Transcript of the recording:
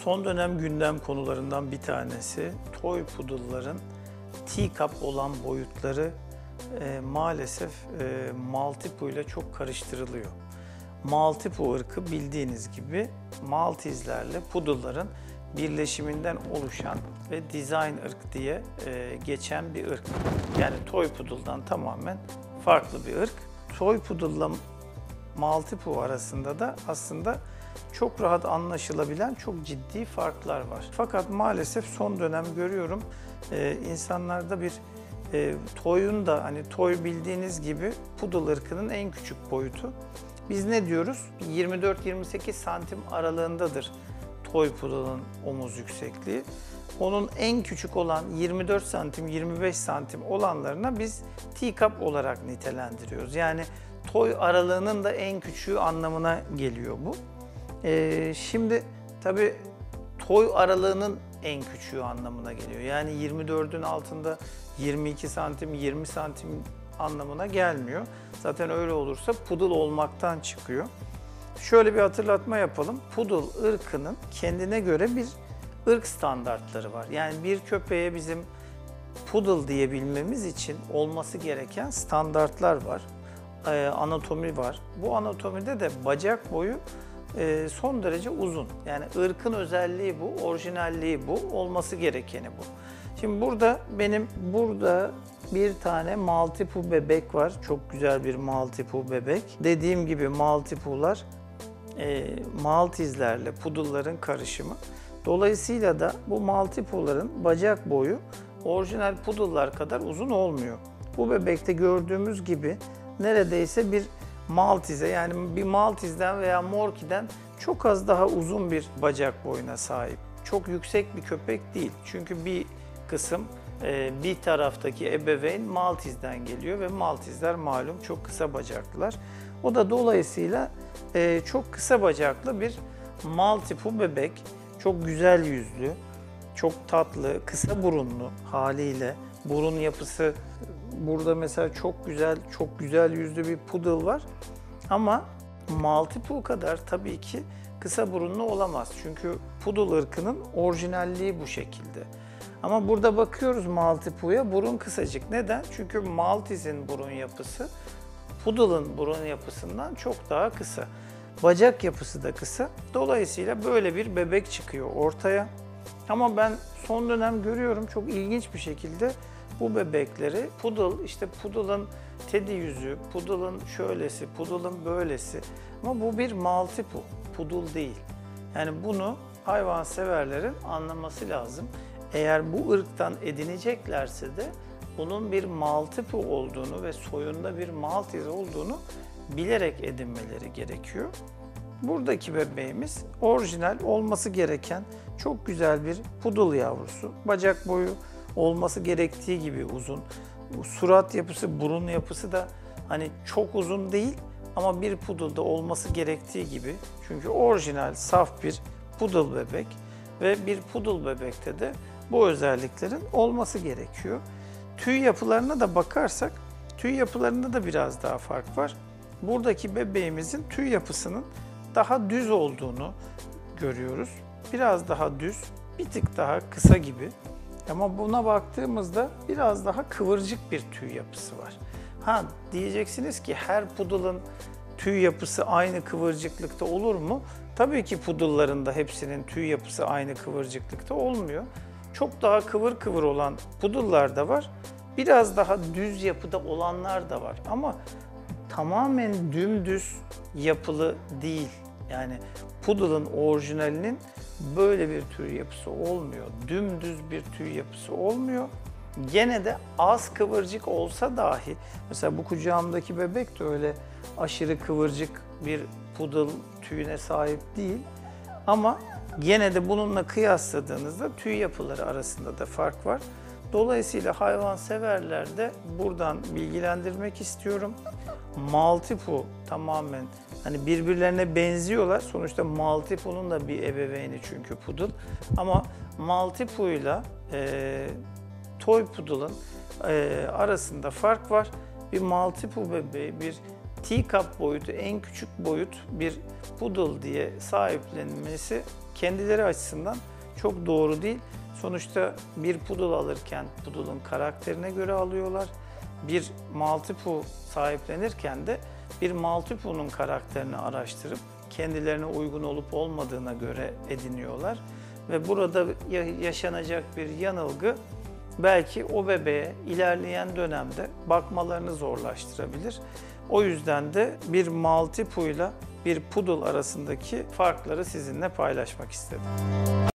Son dönem gündem konularından bir tanesi toy poodle'ların teacup olan boyutları maalesef Maltipoo ile çok karıştırılıyor. Maltipoo ırkı bildiğiniz gibi Maltese'lerle poodle'ların birleşiminden oluşan ve design ırk diye geçen bir ırk. Yani toy poodle'dan tamamen farklı bir ırk. Toy poodle'la Maltipoo arasında da aslında çok rahat anlaşılabilen çok ciddi farklar var. Fakat maalesef son dönem görüyorum insanlarda bir toy'un da hani toy bildiğiniz gibi poodle ırkının en küçük boyutu. Biz ne diyoruz? 24-28 santim aralığındadır toy poodle'ın omuz yüksekliği. Onun en küçük olan 24 santim, 25 santim olanlarına biz teacup olarak nitelendiriyoruz. Yani toy aralığının da en küçüğü anlamına geliyor bu. Şimdi tabii toy aralığının en küçüğü anlamına geliyor. Yani 24'ün altında 22 santim, 20 santim anlamına gelmiyor. Zaten öyle olursa poodle olmaktan çıkıyor. Şöyle bir hatırlatma yapalım. Poodle ırkının kendine göre bir ırk standartları var. Yani bir köpeğe bizim poodle diyebilmemiz için olması gereken standartlar var. Anatomi var. Bu anatomide de bacak boyu son derece uzun. Yani ırkın özelliği bu, orijinalliği bu, olması gerekeni bu. Şimdi benim burada bir tane Maltipoo bebek var. Çok güzel bir Maltipoo bebek. Dediğim gibi Maltipoo'lar Maltese'lerle poodle'ların karışımı. Dolayısıyla da bu Maltipoo'ların bacak boyu orijinal poodle'lar kadar uzun olmuyor. Bu bebekte gördüğümüz gibi neredeyse bir Maltese, yani bir Maltese'den veya Morkie'den çok az daha uzun bir bacak boyuna sahip. Çok yüksek bir köpek değil. Çünkü bir kısım bir taraftaki ebeveyn Maltese'den geliyor ve Maltese'ler malum çok kısa bacaklılar. O da dolayısıyla çok kısa bacaklı bir Maltipoo bebek. Çok güzel yüzlü, çok tatlı, kısa burunlu haliyle. Burun yapısı burada mesela çok güzel yüzlü bir poodle var. Ama Maltipoo kadar tabii ki kısa burunlu olamaz. Çünkü poodle ırkının orijinalliği bu şekilde. Ama burada bakıyoruz Maltipoo'ya, burun kısacık. Neden? Çünkü Maltese'in burun yapısı poodle'ın burun yapısından çok daha kısa. Bacak yapısı da kısa. Dolayısıyla böyle bir bebek çıkıyor ortaya. Ama ben son dönem görüyorum çok ilginç bir şekilde bu bebekleri poodle, işte poodle'ın teddy yüzü, poodle'ın şöylesi, poodle'ın böylesi. Ama bu bir Maltipoo, poodle değil. Yani bunu hayvanseverlerin anlaması lazım. Eğer bu ırktan edineceklerse de bunun bir Maltipoo olduğunu ve soyunda bir Maltese olduğunu bilerek edinmeleri gerekiyor. Buradaki bebeğimiz orijinal olması gereken çok güzel bir poodle yavrusu. Bacak boyu olması gerektiği gibi uzun. Surat yapısı, burun yapısı da hani çok uzun değil ama bir poodle'da olması gerektiği gibi. Çünkü orijinal, saf bir poodle bebek ve bir poodle bebekte de bu özelliklerin olması gerekiyor. Tüy yapılarına da bakarsak, tüy yapılarında da biraz daha fark var. Buradaki bebeğimizin tüy yapısının daha düz olduğunu görüyoruz. Biraz daha düz, bir tık daha kısa gibi. Ama buna baktığımızda biraz daha kıvırcık bir tüy yapısı var. Diyeceksiniz ki her poodle'ın tüy yapısı aynı kıvırcıklıkta olur mu? Tabii ki poodle'ların da hepsinin tüy yapısı aynı kıvırcıklıkta olmuyor. Çok daha kıvır kıvır olan poodle'lar da var. Biraz daha düz yapıda olanlar da var. Ama tamamen dümdüz yapılı değil. Yani poodle'ın orijinalinin böyle bir tüy yapısı olmuyor. Dümdüz bir tüy yapısı olmuyor. Gene de az kıvırcık olsa dahi, mesela bu kucağımdaki bebek de öyle aşırı kıvırcık bir poodle tüyüne sahip değil. Ama gene de bununla kıyasladığınızda tüy yapıları arasında da fark var. Dolayısıyla hayvanseverler de buradan bilgilendirmek istiyorum. Maltipoo tamamen hani birbirlerine benziyorlar. Sonuçta Maltipoo'nun da bir ebeveyni çünkü poodle. Ama Maltipoo ile toy poodle'ın arasında fark var. Bir Maltipoo bebeği bir teacup boyutu, en küçük boyut bir poodle diye sahiplenilmesi kendileri açısından çok doğru değil. Sonuçta bir poodle alırken poodle'ın karakterine göre alıyorlar. Bir Maltipoo sahiplenirken de bir Maltipoo'nun karakterini araştırıp kendilerine uygun olup olmadığına göre ediniyorlar. Ve burada yaşanacak bir yanılgı belki o bebeğe ilerleyen dönemde bakmalarını zorlaştırabilir. O yüzden de bir Maltipoo ile bir Poodle arasındaki farkları sizinle paylaşmak istedim.